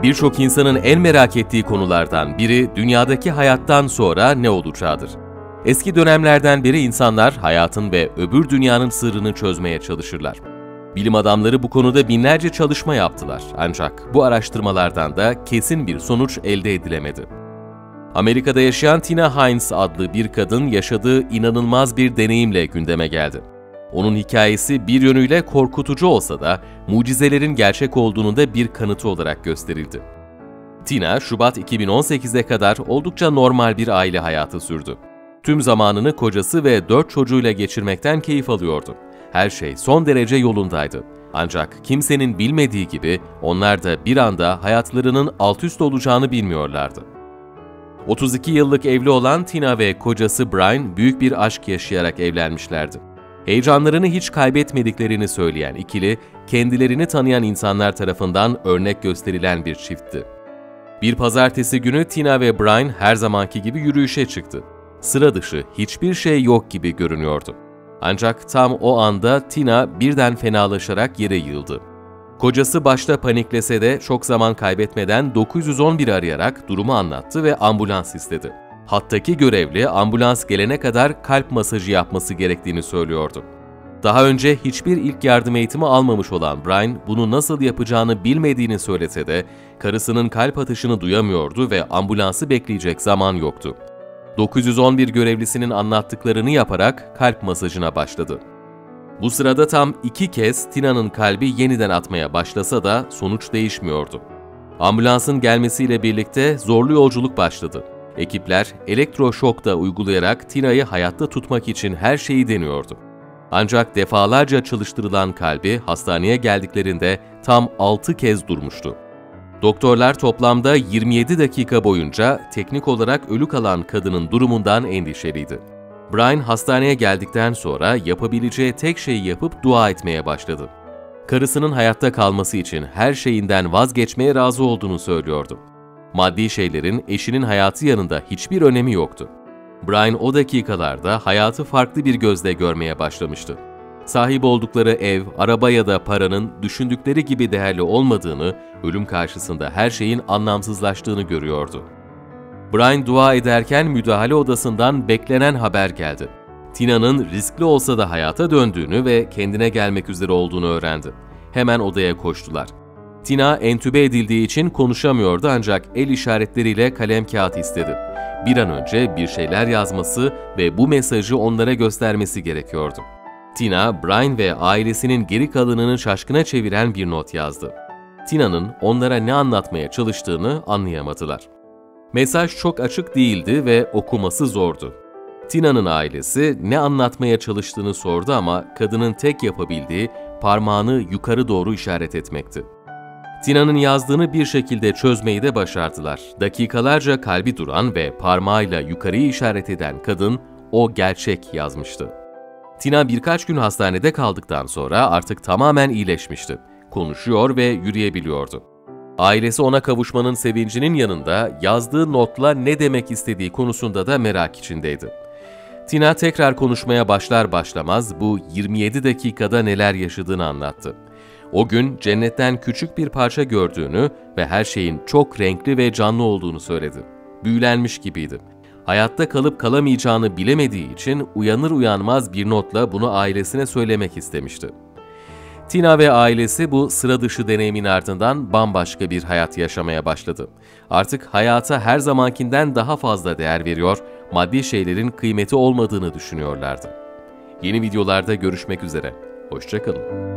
Birçok insanın en merak ettiği konulardan biri dünyadaki hayattan sonra ne olacağıdır. Eski dönemlerden beri insanlar hayatın ve öbür dünyanın sırrını çözmeye çalışırlar. Bilim adamları bu konuda binlerce çalışma yaptılar, ancak bu araştırmalardan da kesin bir sonuç elde edilemedi. Amerika'da yaşayan Tina Hines adlı bir kadın yaşadığı inanılmaz bir deneyimle gündeme geldi. Onun hikayesi bir yönüyle korkutucu olsa da mucizelerin gerçek olduğunun da bir kanıtı olarak gösterildi. Tina, Şubat 2018'e kadar oldukça normal bir aile hayatı sürdü. Tüm zamanını kocası ve 4 çocuğuyla geçirmekten keyif alıyordu. Her şey son derece yolundaydı. Ancak kimsenin bilmediği gibi onlar da bir anda hayatlarının altüst olacağını bilmiyorlardı. 32 yıllık evli olan Tina ve kocası Brian büyük bir aşk yaşayarak evlenmişlerdi. Heyecanlarını hiç kaybetmediklerini söyleyen ikili, kendilerini tanıyan insanlar tarafından örnek gösterilen bir çiftti. Bir pazartesi günü Tina ve Brian her zamanki gibi yürüyüşe çıktı. Sıra dışı hiçbir şey yok gibi görünüyordu. Ancak tam o anda Tina birden fenalaşarak yere yığıldı. Kocası başta paniklese de çok zaman kaybetmeden 911'i arayarak durumu anlattı ve ambulans istedi. Hattaki görevli ambulans gelene kadar kalp masajı yapması gerektiğini söylüyordu. Daha önce hiçbir ilk yardım eğitimi almamış olan Brian bunu nasıl yapacağını bilmediğini söylese de karısının kalp atışını duyamıyordu ve ambulansı bekleyecek zaman yoktu. 911 görevlisinin anlattıklarını yaparak kalp masajına başladı. Bu sırada tam 2 kez Tina'nın kalbi yeniden atmaya başlasa da sonuç değişmiyordu. Ambulansın gelmesiyle birlikte zorlu yolculuk başladı. Ekipler elektroşok da uygulayarak Tina'yı hayatta tutmak için her şeyi deniyordu. Ancak defalarca çalıştırılan kalbi hastaneye geldiklerinde tam 6 kez durmuştu. Doktorlar toplamda 27 dakika boyunca teknik olarak ölü kalan kadının durumundan endişeliydi. Brian hastaneye geldikten sonra yapabileceği tek şeyi yapıp dua etmeye başladı. Karısının hayatta kalması için her şeyinden vazgeçmeye razı olduğunu söylüyordu. Maddi şeylerin eşinin hayatı yanında hiçbir önemi yoktu. Brian o dakikalarda hayatı farklı bir gözle görmeye başlamıştı. Sahip oldukları ev, araba ya da paranın düşündükleri gibi değerli olmadığını, ölüm karşısında her şeyin anlamsızlaştığını görüyordu. Brian dua ederken müdahale odasından beklenen haber geldi. Tina'nın riskli olsa da hayata döndüğünü ve kendine gelmek üzere olduğunu öğrendi. Hemen odaya koştular. Tina entübe edildiği için konuşamıyordu ancak el işaretleriyle kalem kağıt istedi. Bir an önce bir şeyler yazması ve bu mesajı onlara göstermesi gerekiyordu. Tina, Brian ve ailesinin geri kalanını şaşkına çeviren bir not yazdı. Tina'nın onlara ne anlatmaya çalıştığını anlayamadılar. Mesaj çok açık değildi ve okuması zordu. Tina'nın ailesi ne anlatmaya çalıştığını sordu ama kadının tek yapabildiği parmağını yukarı doğru işaret etmekti. Tina'nın yazdığını bir şekilde çözmeyi de başardılar. Dakikalarca kalbi duran ve parmağıyla yukarıyı işaret eden kadın "O gerçek" yazmıştı. Tina birkaç gün hastanede kaldıktan sonra artık tamamen iyileşmişti. Konuşuyor ve yürüyebiliyordu. Ailesi ona kavuşmanın sevincinin yanında yazdığı notla ne demek istediği konusunda da merak içindeydi. Tina tekrar konuşmaya başlar başlamaz bu 27 dakikada neler yaşadığını anlattı. O gün cennetten küçük bir parça gördüğünü ve her şeyin çok renkli ve canlı olduğunu söyledi. Büyülenmiş gibiydi. Hayatta kalıp kalamayacağını bilemediği için uyanır uyanmaz bir notla bunu ailesine söylemek istemişti. Tina ve ailesi bu sıra dışı deneyimin ardından bambaşka bir hayat yaşamaya başladı. Artık hayata her zamankinden daha fazla değer veriyor, maddi şeylerin kıymeti olmadığını düşünüyorlardı. Yeni videolarda görüşmek üzere. Hoşça kalın.